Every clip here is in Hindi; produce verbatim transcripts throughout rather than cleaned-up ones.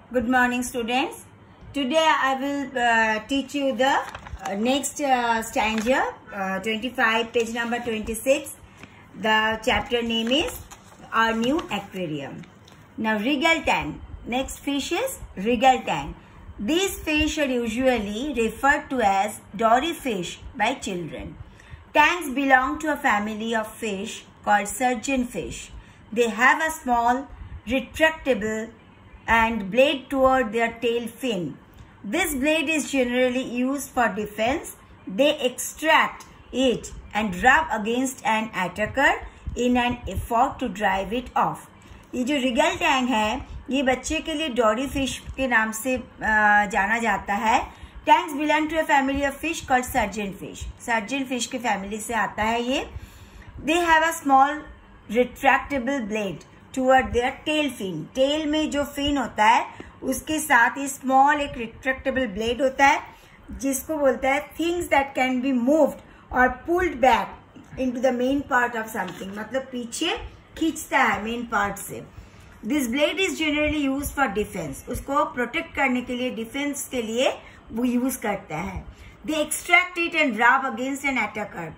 Good morning, students. Today I will uh, teach you the uh, next uh, stanza, uh, twenty-five, page number twenty-six. The chapter name is Our New Aquarium. Now, regal tang. Next fish is regal tang. These fish are usually referred to as dory fish by children. Tangs belong to a family of fish called surgeon fish. They have a small, retractable and blade toward their tail fin. This blade is generally used for defense. They extract it and rub against an attacker in an effort to drive it off. ये जो रिगल टैंग है, ये बच्चे के लिए डॉरी फिश के नाम से जाना जाता है. Tangs belong to a family of fish called surgeon fish. Surgeon fish के फैमिली से आता है ये. They have a small retractable blade toward their tail fin. Tail में जो फिन होता है उसके साथ ये स्मॉल एक रिट्रैक्टेबल ब्लेड होता है जिसको बोलता है things that can be moved और pulled back into the main part of something. मतलब पीछे खींचता है मेन पार्ट से. This blade is generally use for defence. उसको प्रोटेक्ट करने के लिए, डिफेंस के लिए वो यूज करता है. They extract it and rub against an attacker.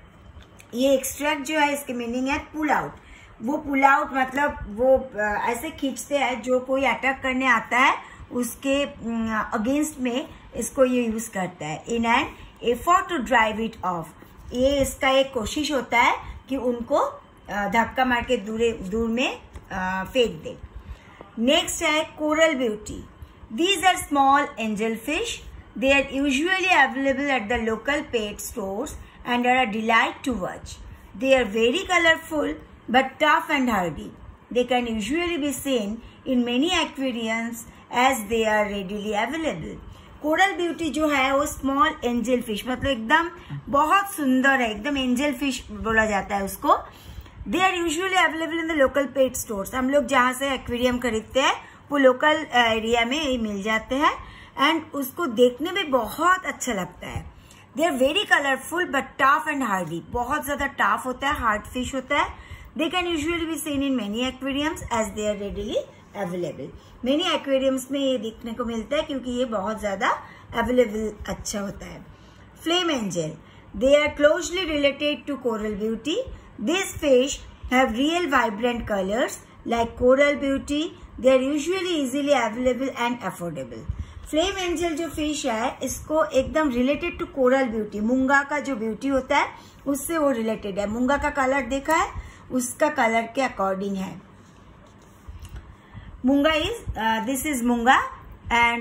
ये एक्सट्रैक्ट जो है इसके मीनिंग है पुल आउट. वो पुल आउट मतलब वो ऐसे खींचते हैं जो कोई अटैक करने आता है उसके अगेंस्ट में इसको ये यूज करता है. In an effort to drive it off. ये इसका एक कोशिश होता है कि उनको धक्का मार के दूर दूर में फेंक दे. नेक्स्ट है coral beauty. These are small angel fish. They are usually available at the local pet stores and are a delight to watch. They are very colourful but tough and hardy. They can usually be seen in many aquariums as they are readily available. Coral beauty जो है वो स्मॉल एंजल फिश, मतलब एकदम बहुत सुंदर है, एकदम एंजल फिश बोला जाता है उसको. They are usually available in the local pet stores. हम लोग जहाँ से एक्वेरियम खरीदते हैं वो लोकल एरिया में ही मिल जाते हैं एंड उसको देखने में बहुत अच्छा लगता है. They are very colourful but tough and hardy. बहुत ज्यादा टफ होता है, हार्ड फिश होता है. They can usually be seen in many aquariums as they are readily available. Many aquariums में ये देखने को मिलता है क्योंकि ये बहुत ज्यादा available अच्छा होता है. Flame angel. They are closely related to coral beauty. These fish have real vibrant colors like coral beauty. They are usually easily available and affordable. Flame angel जो fish है इसको एकदम related to coral beauty. मूंगा का जो beauty होता है उससे वो related है. मूंगा का कलर देखा है, उसका कलर के अकॉर्डिंग है. मूंगा इज दिस इज मूंगा and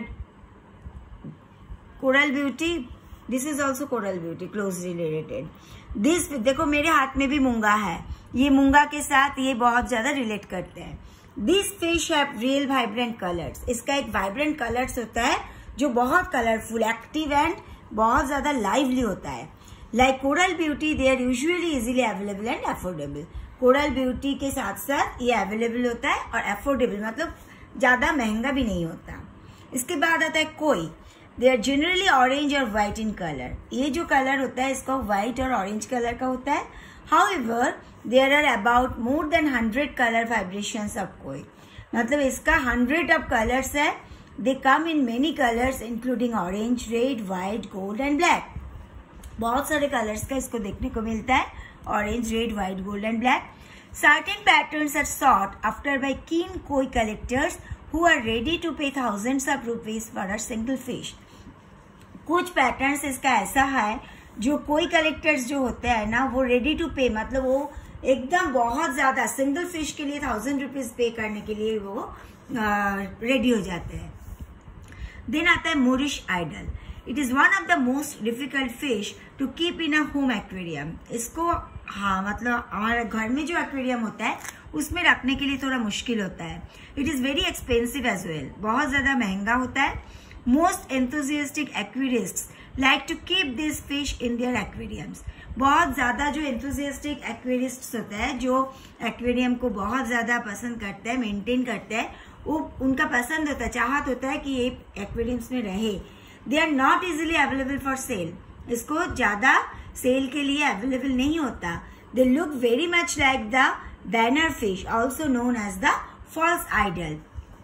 coral beauty this is also coral beauty closely related. This देखो मेरे हाथ में भी मूंगा है, ये मूंगा के साथ ये बहुत ज्यादा रिलेट करते हैं. This fish have real vibrant colours. इसका एक वाइब्रेंट कलर्स होता है जो बहुत कलरफुल, एक्टिव एंड बहुत ज्यादा लाइवली होता है. Like coral beauty they are usually easily available and affordable. Coral beauty के साथ साथ ये अवेलेबल होता है और अफोर्डेबल मतलब ज्यादा महंगा भी नहीं होता. इसके बाद आता है koi. They are generally orange और व्हाइट इन कलर. ये जो कलर होता है इसका व्हाइट और ऑरेंज कलर का होता है. However there are about more than hundred colour vibrations of koi. मतलब इसका हंड्रेड ऑफ कलर्स है. They come in many colours including orange, red, white, gold and black. बहुत सारे कलर्स का इसको देखने को मिलता है. Orange, red, white, gold and black. Certain patterns are sought after by keen koi collectors who are ready to pay thousands of rupees for a single fish. कुछ पैटर्न्स इसका ऐसा है जो कोई कलेक्टर्स जो होते हैं ना वो रेडी टू पे, मतलब वो एकदम बहुत ज्यादा सिंगल फिश के लिए थाउजेंड रुपीज पे करने के लिए वो रेडी हो जाते हैं. देन आता है moorish idol. It is one of the most difficult fish to keep in a home aquarium. इसको हाँ मतलब हमारे घर में जो एक्वेरियम होता है उसमें रखने के लिए थोड़ा मुश्किल होता है. It is very expensive as well. बहुत ज्यादा महंगा होता है. Most enthusiastic aquarists like to keep this fish in their aquariums. बहुत ज्यादा जो एंथुजियास्टिक एक्वेरिस्ट्स होते हैं जो एक्वेरियम को बहुत ज्यादा पसंद करते हैं, मेंटेन करते हैं, वो उनका पसंद होता है, चाहत होता है कि ये एक्वेरियम्स में रहे. They are not easily available for sale. इसको ज्यादा सेल के लिए अवेलेबल नहीं होता. They look very much like the banner fish, also known as the false idol.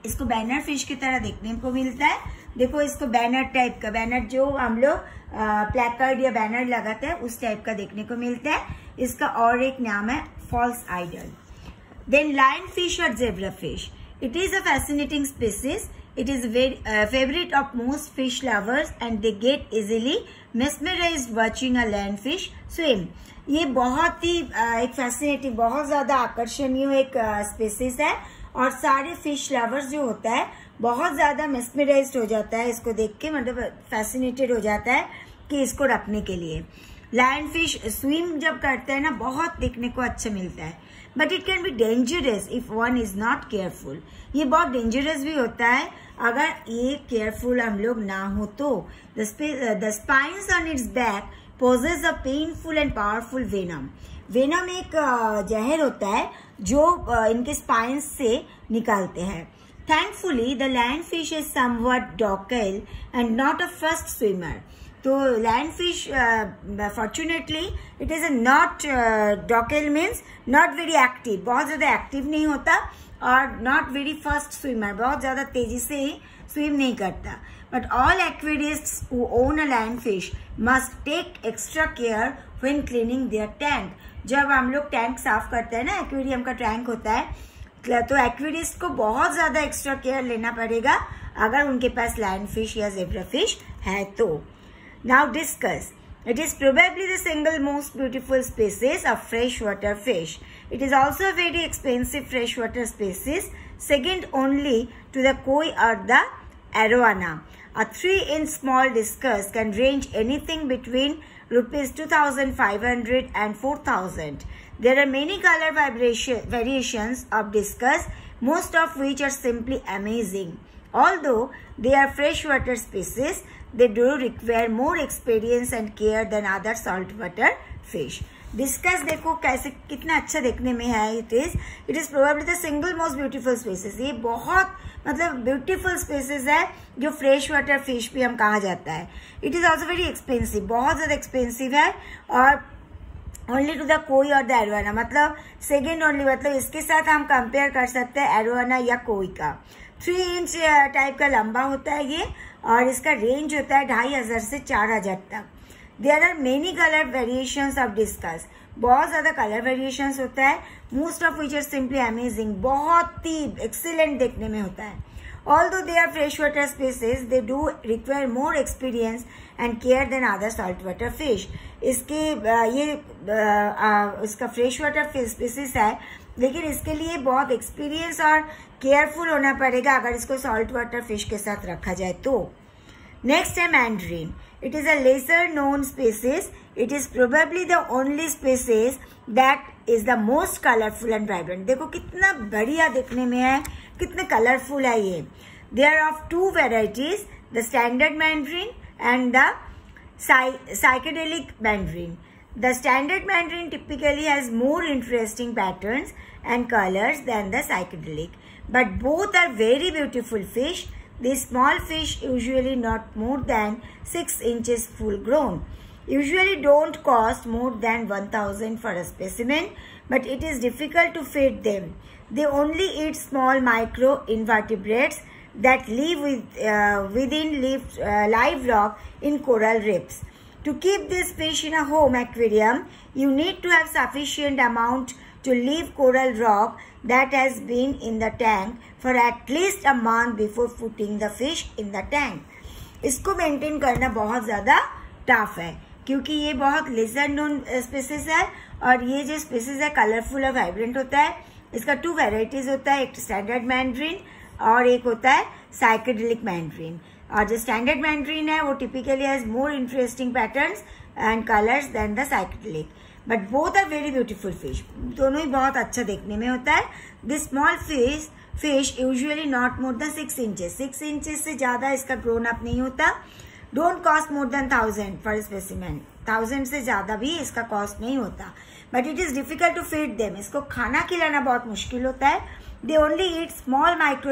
इसको बैनर फिश की तरह देखने को मिलता है। देखो इसको बैनर टाइप का, बैनर जो हम लोग प्लेकार्ड या बैनर लगाते हैं उस टाइप का देखने को मिलता है। इसका और एक नाम है false idol. Then lion fish और zebra fish, it is a fascinating species. It is very uh, favorite of most fish lovers and they get easily mesmerized watching a lionfish swim. ये बहुत ही uh, एक फैसिनेटिंग, बहुत ज्यादा आकर्षणीय एक स्पीसीज uh, है और सारे फिश लवर्स जो होता है बहुत ज्यादा मेस्मराइज्ड हो जाता है इसको देख के, मतलब फैसिनेटेड हो जाता है कि इसको रखने के लिए। लायन फिश स्विम जब करते हैं ना बहुत देखने को अच्छा मिलता है, but it can be dangerous if one is not careful. ये बहुत डेंजरस भी होता है अगर ये केयरफुल हम लोग ना हो तो। The spines on its back possess a painful and powerful venom. Venom एक जहर होता है जो इनके स्पाइन्स से निकालते हैं। Thankfully the lion fish is somewhat docile and not a fast swimmer. तो lion fish fortunately it is a not docile means not very active, बहुत ज्यादा एक्टिव नहीं होता और नॉट वेरी फास्ट स्विमर, बहुत ज्यादा तेजी से ही स्विम नहीं करता। But all aquarists who own a lion fish must take extra care when cleaning their tank. जब हम लोग टैंक साफ करते हैं ना, एक्वेरियम का टैंक होता है, तो एक्वेरिस्ट को बहुत ज्यादा एक्स्ट्रा केयर लेना पड़ेगा अगर उनके पास लायन फिश या जेब्रा फिश है तो। Now discuss. It is probably the single most beautiful species of freshwater fish. It is also a very expensive freshwater species, second only to the koi or the arowana. A three-inch small discus can range anything between rupees two thousand five hundred and four thousand. There are many color vibration variations of discus, most of which are simply amazing. Although they are freshwater species, they do require more experience and care than other saltwater fish. Discus देखो कैसे कितना अच्छा देखने में है। It is it is probably the single most beautiful species. ये बहुत मतलब ब्यूटीफुल स्पीसीज है जो फ्रेश वाटर फिश भी हम कहा जाता है। It is also very expensive, बहुत ज्यादा एक्सपेंसिव है और ओनली टू द कोई और द एरोवाना, मतलब सेकेंड ओनली, मतलब इसके साथ हम कंपेयर कर सकते हैं एरोवाना या कोई का। थ्री इंच टाइप का लंबा होता है ये और इसका रेंज होता है ढाई हजार से चार हजार तक। There are many colour variations of discus, बहुत ज्यादा कलर वेरिएशंस होता है। Most of which are simply amazing, बहुत ही एक्सीलेंट देखने में होता है। Although they are freshwater species, they do require more experience and care than other saltwater fish. इसके ये इसका freshwater fish species है, लेकिन इसके लिए बहुत एक्सपीरियंस और केयरफुल होना पड़ेगा अगर इसको सॉल्ट वाटर फिश के साथ रखा जाए तो। नेक्स्ट है mandarin. It is a lesser known species. It is probably the only species that is the most colourful and vibrant. देखो कितना बढ़िया देखने में है, कितने कलरफुल है ये। They are of two varieties, the standard mandarin and the psychedelic mandarin. The standard mandarin typically has more interesting patterns and colors than the psychedelic, but both are very beautiful fish. These small fish, usually not more than six inches full grown, usually don't cost more than one thousand for a specimen, but it is difficult to feed them. They only eat small micro invertebrates that live with, uh, within live, uh, live rock in coral reefs. To keep this fish in a home aquarium, you need to have sufficient amount to leave coral rock that has been in the tank for at least a month before putting the fish in the tank. इसको मेंटेन करना बहुत ज़्यादा टफ है क्योंकि ये बहुत लेसर नोन स्पीसीज है और ये जो स्पीसीज है कलरफुल और वाइब्रेंट होता है। इसका टू वेराइटीज होता है, एक स्टैंडर्ड मैंड्रीन और एक होता है साइकेडेलिक मैंड्रीन। और जो स्टैंडर्ड मैंड्रीन है वो typically has more interesting patterns and colours than the psychedelic, but both are very beautiful fish. दोनों ही बहुत अच्छा देखने में होता है। This small fish fish usually not more than six inches six inches से ज्यादा इसका ग्रोन अप नहीं होता। Don't cost more than thousand for specimen, thousand से ज्यादा भी इसका कॉस्ट नहीं होता। But it is difficult to feed them, इसको खाना खिलाना बहुत मुश्किल होता है। They only eat small micro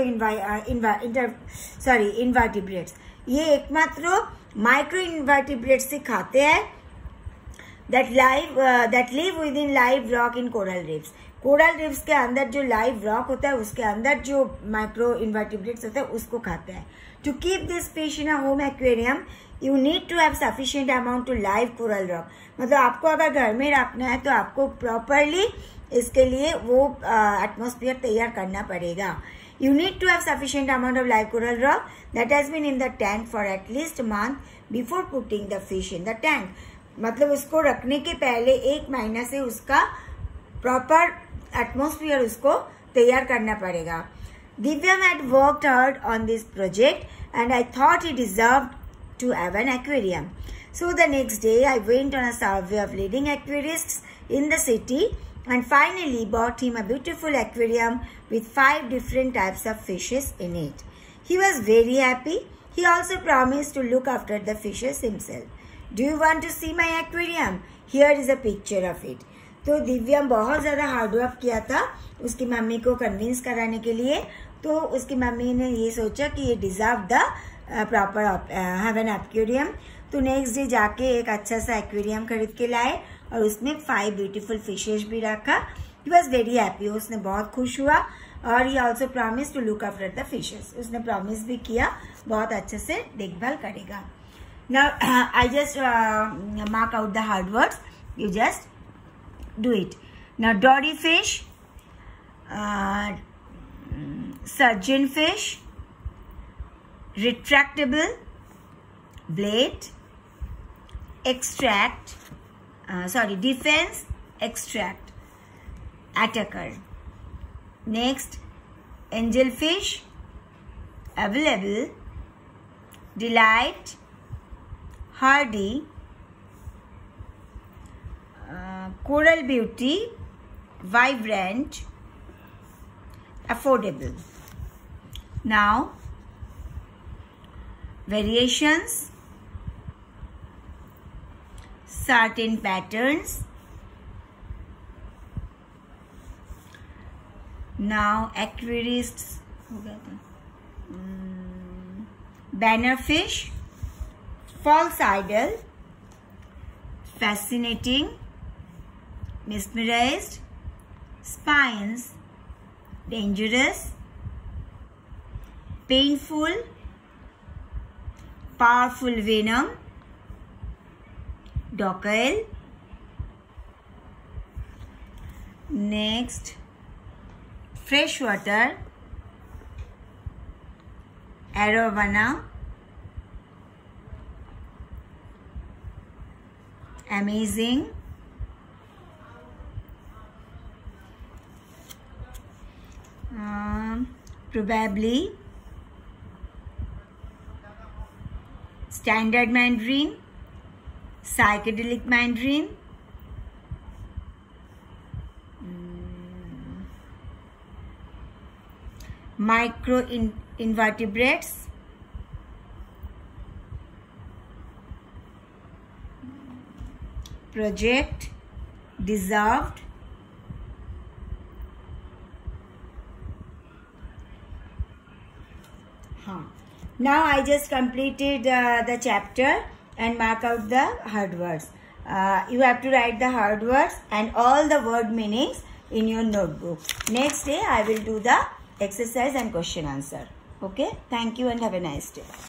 sorry invertebrates. ये एकमात्र माइक्रो इन्वर्टिब्रेट्स से खाते हैं that live uh, that live within live rock in coral reefs. Coral reefs के अंदर जो लाइव रॉक होता है उसके अंदर जो माइक्रो इन्वर्टिब्रेट्स होते हैं उसको खाता है. To keep this fish in a home aquarium you need to have sufficient amount to live coral rock. मतलब आपको अगर घर में रखना है तो आपको प्रॉपरली इसके लिए वो एटमॉस्फेयर uh, तैयार करना पड़ेगा. You need to have sufficient amount of live coral rock that has been in the tank for at least a month before putting the fish in the tank. मतलब उसको रखने के पहले एक महीना से उसका प्रॉपर एटमॉस्फेयर उसको तैयार करना पड़ेगा. Divyam had worked hard on this project and I thought he deserved to have an aquarium. So the next day I went on a survey of leading aquarists in the city and finally bought him a beautiful aquarium with five different types of fishes in it. He was very happy. He also promised to look after the fishes himself. Do you want to see my aquarium? Here is a picture of it. तो दिव्यम बहुत ज़्यादा हार्डवर्क किया था उसकी मम्मी को कन्विंस कराने के लिए. तो उसकी मम्मी ने ये सोचा कि ये deserve the proper have an aquarium. तो नेक्स्ट डे जाके एक अच्छा सा एक्वेरियम खरीद के लाए और उसमें फाइव ब्यूटीफुल फिशेज भी रखा. He was very happy. उसने बहुत खुश हुआ और he also promise to look after the fishes. उसने प्रॉमिस भी किया बहुत अच्छे से देखभाल करेगा. Now I just mark out the hard words. You just do it. Now dory fish, surgeon fish, retractable blade, extract, uh, sorry, defense, extract, attacker. Next, angelfish, available, delight, hardy, uh, coral beauty, vibrant, affordable. Now, variations, certain patterns. Now, aquarists, um, bannerfish, false idol, fascinating, mesmerized, spines, dangerous, painful, powerful venom, docile. Next, freshwater, arowana, amazing, um, probably, standard Mandarin, psychedelic Mandarin, um, micro in invertebrates, project, deserved, huh. Now I just completed uh, the chapter and mark out the hard words. Uh, you have to write the hard words and all the word meanings in your notebook. Next day I will do the exercise and question answer. Okay, thank you and have a nice day.